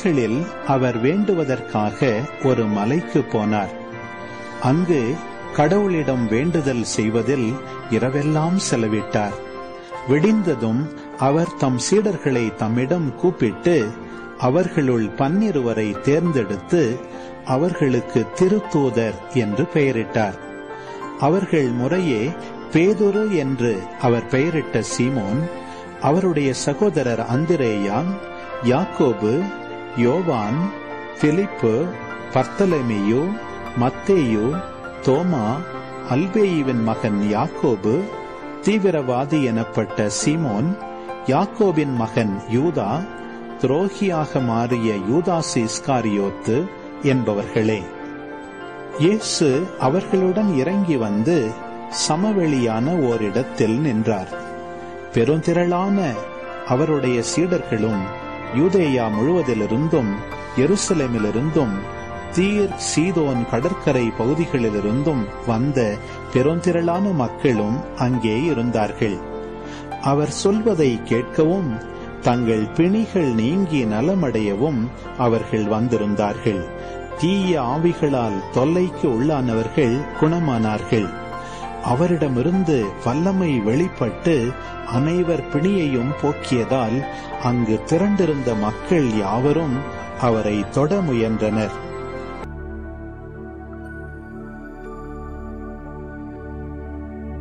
இரவுகளில் அவர் வேண்டுவதற்காக ஒரு மலைக்கு போனார். அங்கு கடவுளிடம் வேண்டுதல் செய்வதில் இரவெல்லாம் செலவிட்டார். விடிந்ததும் அவர் தம் சீடர்களை தம்மிடம் கூப்பிட்டு அவர்களுள் 12 தேர்ந்தெடுத்து அவர்களுக்கு திருத்தூதர் என்று பெயரிட்டார். அவர்கள் முறையே பேதுரு என்று அவர் பெயரிட்ட சீமோன், அவருடைய சகோதரர் அந்திரேயா, யாக்கோபு, யோவான், பிலிப்பு, பர்த்தலமேயு, மத்தேயு, தோமா, அல்பேயுவின் மகன் யாக்கோபு, தீவிரவாதி எனப்பட்ட சீமோன், யாக்கோபின் மகன் யூதா, துரோகியாக மாறிய யூதாஸ் இஸ்காரியோத்து என்பவர்களே. இயேசு அவர்களுடன் இறங்கி வந்து சமவெளியான ஓரிடத்தில் நின்றார். பெருந்திரளான அவருடைய சீடர்களும் யூதேயா முழுவதிலிருந்தும் எருசலேமிலிருந்தும் தீர் சீதோன் கடற்கரை பகுதிகளிலிருந்தும் வந்த பெருந்திரளான மக்களும் அங்கே இருந்தார்கள். அவர் சொல்வதை கேட்கவும் தங்கள் பிணிகள் நீங்கி நலமடையவும் அவர்கள் வந்திருந்தார்கள். தீய ஆவிகளால் தொல்லைக்கு உள்ளானவர்கள் குணமானார்கள். அவரிடமிருந்து வல்லமை வெளிப்பட்டு அனைவர் பிணியையும் போக்கியதால் அங்கு திரண்டிருந்த மக்கள் யாவரும் அவரை தொட முயன்றனர்.